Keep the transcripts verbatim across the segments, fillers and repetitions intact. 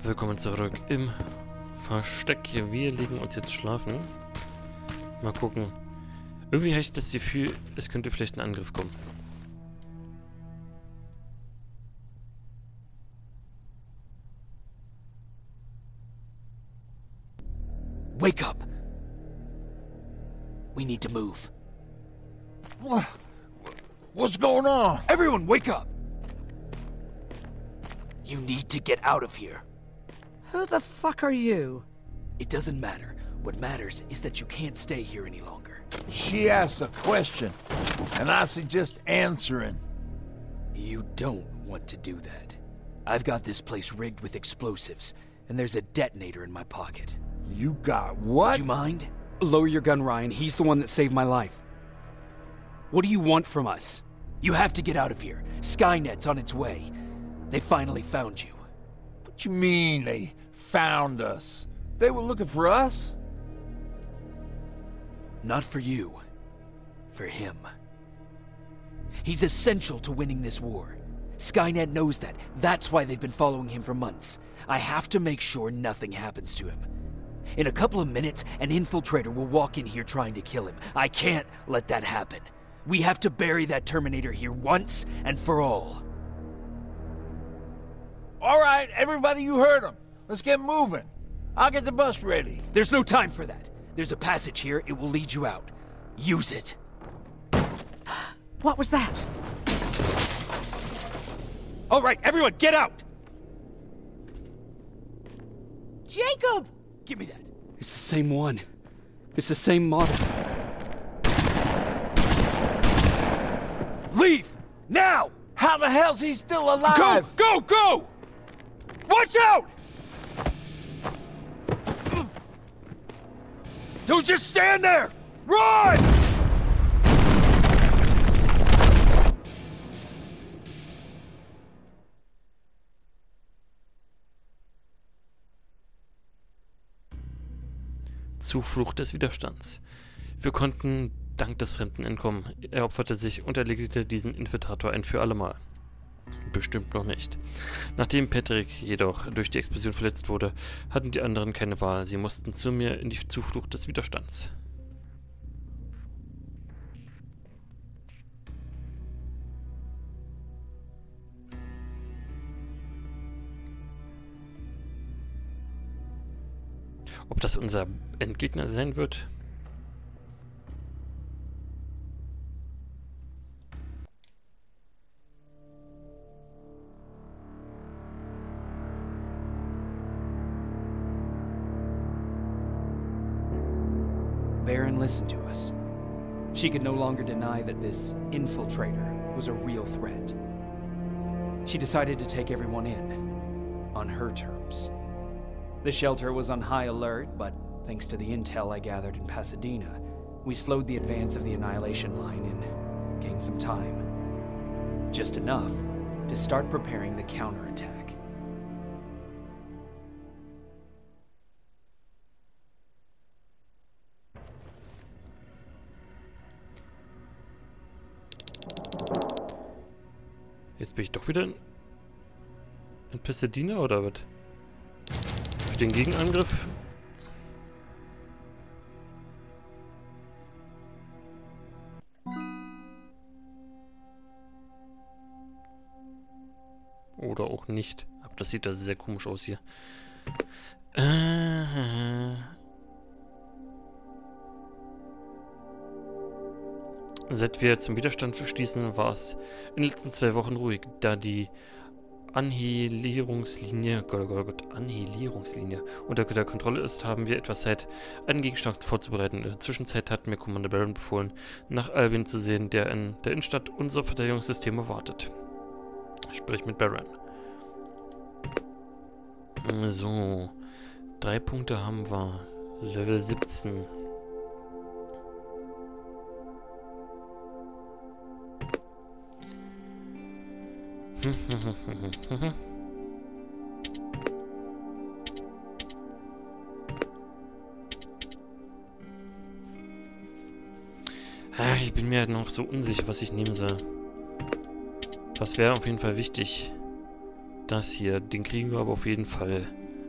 Willkommen zurück im Versteck. Wir legen uns jetzt schlafen. Mal gucken. Irgendwie habe ich das Gefühl, es könnte vielleicht ein Angriff kommen. Wake up! We need to move. What? What's going on? Everyone, wake up! You need to get out of here. Who the fuck are you? It doesn't matter. What matters is that you can't stay here any longer. She asked a question, and I suggest answering. You don't want to do that. I've got this place rigged with explosives, and there's a detonator in my pocket. You got what? Would you mind? Lower your gun, Ryan. He's the one that saved my life. What do you want from us? You have to get out of here. Skynet's on its way. They finally found you. What you mean they found us? They were looking for us? Not for you. For him. He's essential to winning this war. Skynet knows that. That's why they've been following him for months. I have to make sure nothing happens to him. In a couple of minutes, an infiltrator will walk in here trying to kill him. I can't let that happen. We have to bury that Terminator here once and for all. All right, everybody, you heard him. Let's get moving. I'll get the bus ready. There's no time for that. There's a passage here. It will lead you out. Use it. What was that? All right, everyone, get out! Jacob! Give me that. It's the same one. It's the same model. Leave! Now! How the hell's he still alive? Go! Go! Go! Watch out! Don't just stand there! Run! Zuflucht des Widerstands. Wir konnten dank des Fremden entkommen. Er opferte sich und erledigte diesen Infiltrator ein für allemal. Bestimmt noch nicht. Nachdem Patrick jedoch durch die Explosion verletzt wurde, hatten die anderen keine Wahl. Sie mussten zu mir in die Zuflucht des Widerstands. Ob das unser Endgegner sein wird? Baron listened to us. She could no longer deny that this infiltrator was a real threat. She decided to take everyone in, on her terms. The shelter was on high alert, but thanks to the intel I gathered in Pasadena, we slowed the advance of the Annihilation Line and gained some time. Just enough to start preparing the counterattack. Jetzt bin ich doch wieder in, in Pasadena, oder was? Für den Gegenangriff? Oder auch nicht. Aber das sieht da sehr komisch aus hier. Äh, Seit wir zum Widerstand stießen, war es in den letzten zwei Wochen ruhig, da die Annihilierungslinie, Gott, Gott, Gott, Annihilierungslinie unter der Kontrolle ist, haben wir etwas Zeit, einen Gegenschlag vorzubereiten. In der Zwischenzeit hat mir Commander Baron befohlen, nach Alvin zu sehen, der in der Innenstadt unsere Verteidigungssysteme wartet. Sprich mit Baron. So, drei Punkte haben wir. Level siebzehn. Ich bin mir halt noch so unsicher, was ich nehmen soll. Was wäre auf jeden Fall wichtig? Das hier, den kriegen wir aber auf jeden Fall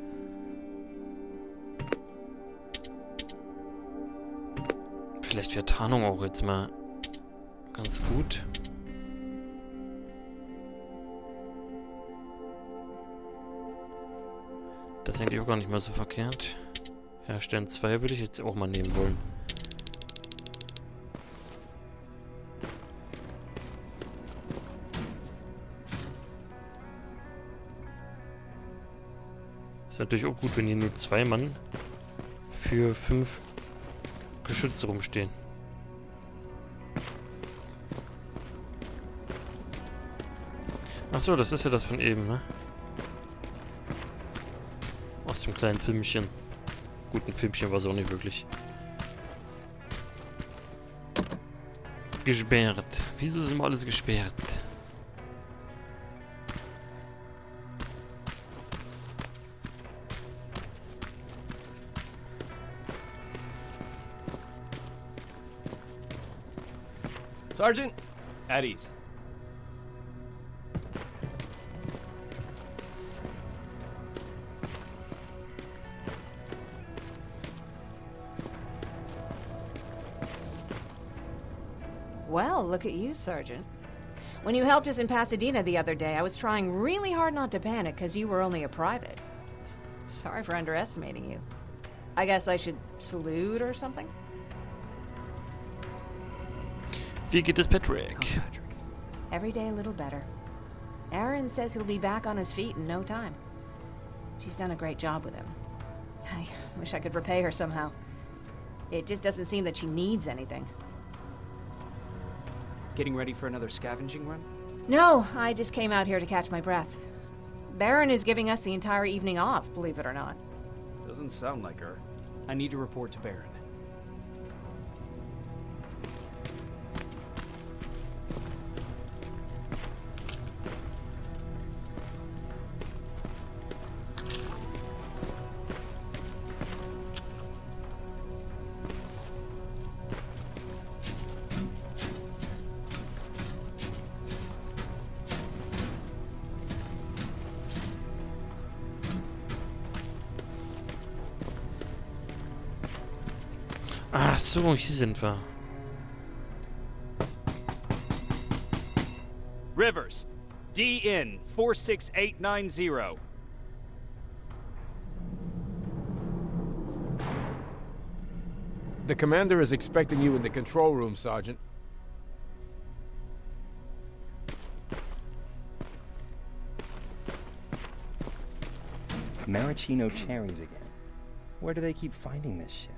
Vielleicht wäre Tarnung auch jetzt mal ganz gut. Das ist eigentlich auch gar nicht mal so verkehrt. Ja, Stern zwei würde ich jetzt auch mal nehmen wollen. Ist natürlich auch gut, wenn hier nur zwei Mann für fünf Geschütze rumstehen. Achso, das ist ja das von eben, ne? Aus dem kleinen Filmchen. Guten Filmchen war es auch nicht wirklich. Gesperrt. Wieso ist immer alles gesperrt? Sergeant, at ease. Well, look at you, Sergeant. When you helped us in Pasadena the other day, I was trying really hard not to panic because you were only a private. Sorry for underestimating you. I guess I should salute or something? Wie geht es Patrick? How's Patrick? Every day a little better. Aaron says he'll be back on his feet in no time. She's done a great job with him. I wish I could repay her somehow. It just doesn't seem that she needs anything. Getting ready for another scavenging run? No, I just came out here to catch my breath. Baron is giving us the entire evening off, believe it or not. Doesn't sound like her. I need to report to Baron. Ach so, hier sind wir. Rivers, D N four six eight nine zero. The commander is expecting you in the control room, Sergeant. Maraschino cherries again. Where do they keep finding this shit?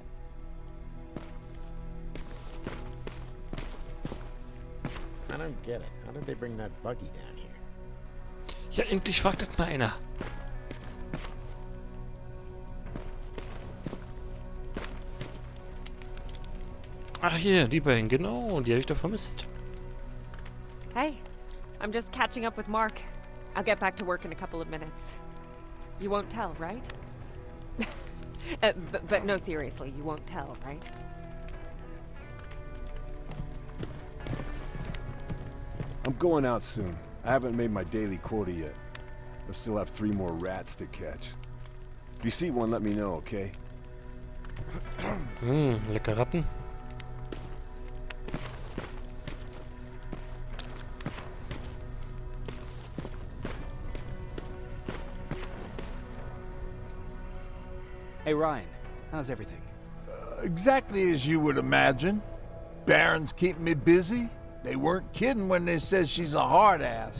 I don't get it. How did they bring that buggy down here? Ja, endlich fragt das mal einer. Ach hier, die beiden, genau, die habe ich doch vermisst. Hey, I'm just catching up with Mark. I'll get back to work in a couple of minutes. You won't tell, right? uh, but, but no, seriously, you won't tell, right? I'm going out soon. I haven't made my daily quota yet. I still have three more rats to catch. If you see one, let me know, okay? Hm, lecker Ratten. Hey Ryan, how's everything? Uh, exactly as you would imagine. Baron's keeping me busy. They weren't kidding when they said she's a hard ass.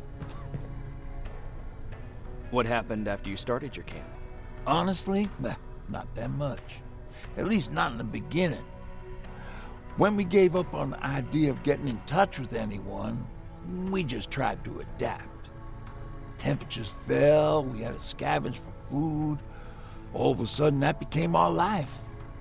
What happened after you started your camp? Honestly, nah, not that much. At least not in the beginning. When we gave up on the idea of getting in touch with anyone, we just tried to adapt. Temperatures fell, we had to scavenge for food. All of a sudden, that became our life.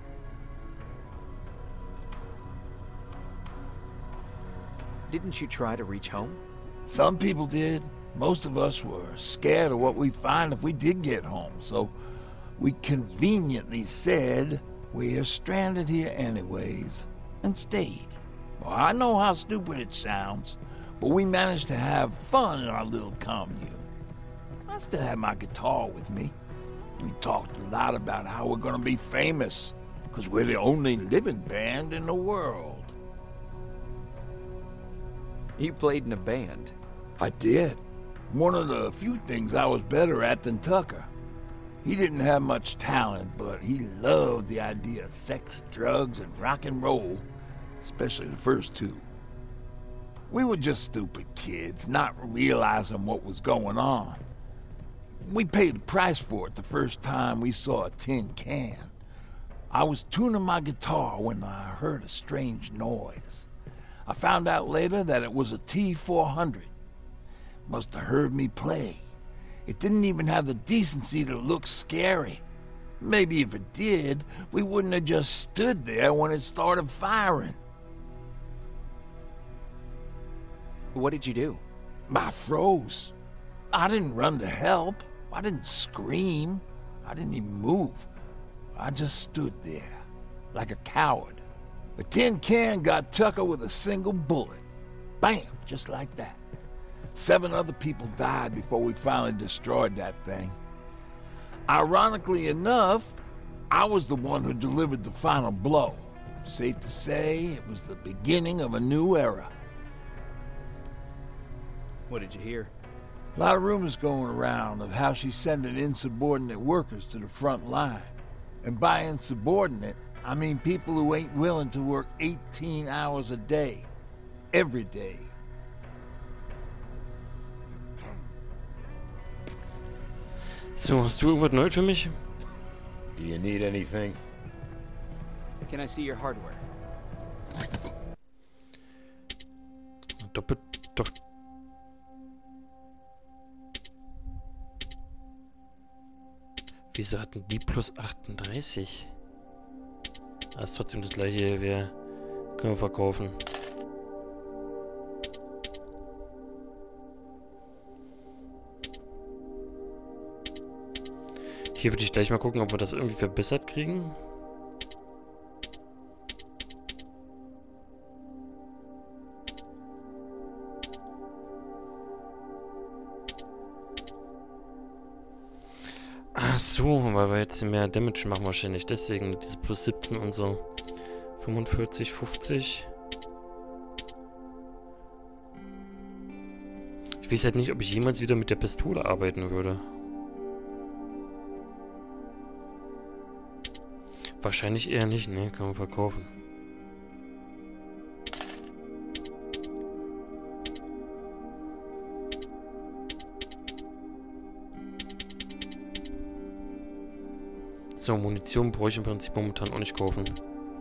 Didn't you try to reach home? Some people did. Most of us were scared of what we'd find if we did get home, so we conveniently said we're stranded here anyways, and stayed. Well, I know how stupid it sounds, but we managed to have fun in our little commune. I still have my guitar with me. We talked a lot about how we're gonna be famous. because we're the only living band in the world. You played in a band? I did. One of the few things I was better at than Tucker. He didn't have much talent, but he loved the idea of sex, drugs, and rock and roll, especially the first two. We were just stupid kids, not realizing what was going on. We paid the price for it the first time we saw a tin can. I was tuning my guitar when I heard a strange noise. I found out later that it was a T four hundred. Must have heard me play. It didn't even have the decency to look scary. Maybe if it did, we wouldn't have just stood there when it started firing. What did you do? I froze. I didn't run to help. I didn't scream. I didn't even move. I just stood there, like a coward. The tin can got Tucker with a single bullet. Bam! Just like that. Seven other people died before we finally destroyed that thing. Ironically enough, I was the one who delivered the final blow. Safe to say, it was the beginning of a new era. What did you hear? A lot of rumors going around of how she's sending insubordinate workers to the front line. And by insubordinate, I mean people who ain't willing to work eighteen hours a day, every day. So, hast du irgendwas Neues für mich? Do you need anything? Can I see your hardware? Doppelt doch. Wieso hatten die plus achtunddreißig? Das ist trotzdem das gleiche, wir können wir verkaufen. Hier würde ich gleich mal gucken, ob wir das irgendwie verbessert kriegen. Ach so, weil wir jetzt mehr Damage machen wahrscheinlich. Deswegen diese plus siebzehn und so. fünfundvierzig, fünfzig. Ich weiß halt nicht, ob ich jemals wieder mit der Pistole arbeiten würde. Wahrscheinlich eher nicht, ne? Kann man verkaufen. So, Munition brauche ich im Prinzip momentan auch nicht kaufen.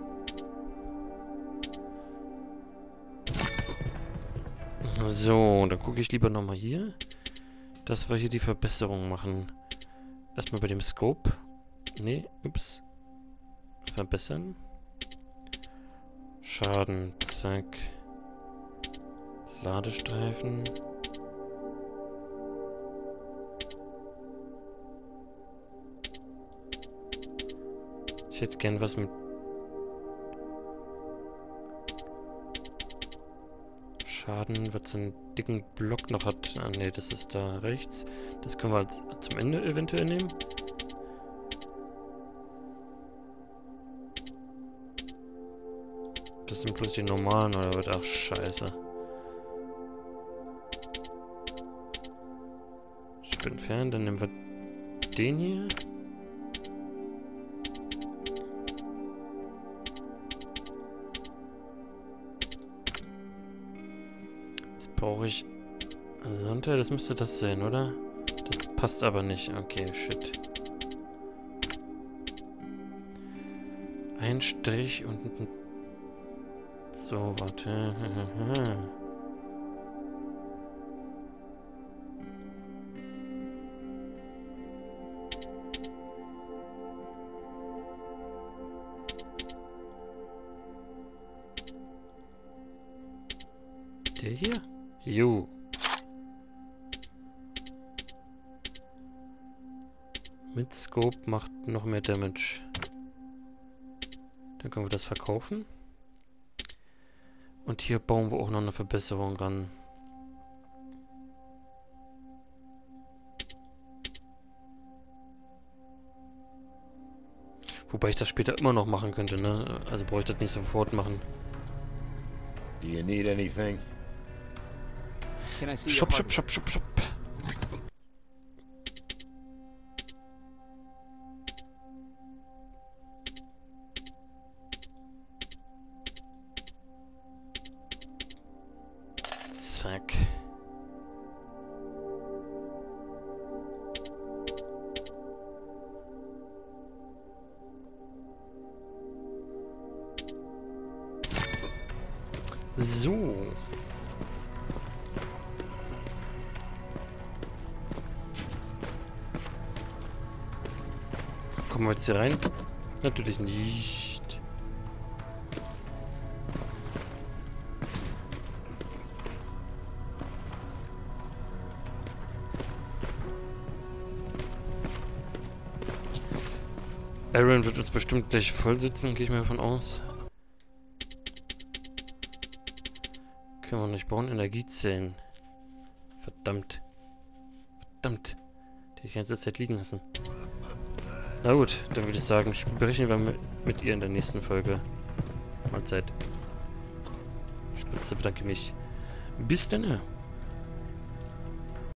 So, dann gucke ich lieber nochmal hier, dass wir hier die Verbesserung machen. Erstmal bei dem Scope. Ne, ups. Verbessern. Schaden, zack. Ladestreifen. Ich hätte gern was mit Schaden, was so einen dicken Block noch hat. Ah ne, das ist da rechts. Das können wir als, zum Ende eventuell nehmen. Das sind bloß die normalen, oder was? Ach, scheiße. Ich bin fern, dann nehmen wir den hier. Jetzt brauche ich Sonntag, das müsste das sein, oder? Das passt aber nicht. Okay, shit. Ein Strich und ein... So, warte. Der hier? Jo. Mit Scope macht noch mehr Damage. Dann können wir das verkaufen. Und hier bauen wir auch noch eine Verbesserung ran. Wobei ich das später immer noch machen könnte, ne? Also brauche ich das nicht sofort machen. Do you need anything? Can I see your Shop, shop, hardware? shop, shop, shop. Zack. So. Kommen wir jetzt hier rein? Natürlich nicht. Aaron wird uns bestimmt gleich voll sitzen, gehe ich mal davon aus. Können wir nicht bauen? Energiezellen. Verdammt. Verdammt. Die hätte ich die ganze Zeit liegen lassen. Na gut, dann würde ich sagen, sprechen wir mit, mit ihr in der nächsten Folge. Mahlzeit. Spitze, bedanke mich. Bis dann.